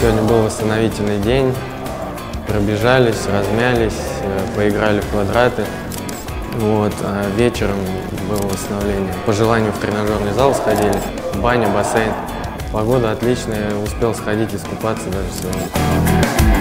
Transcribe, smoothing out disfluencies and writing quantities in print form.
сегодня был восстановительный день. Пробежались, размялись, поиграли в квадраты. Вот, а вечером было восстановление. По желанию в тренажерный зал сходили, баня, бассейн. Погода отличная, успел сходить искупаться даже сегодня.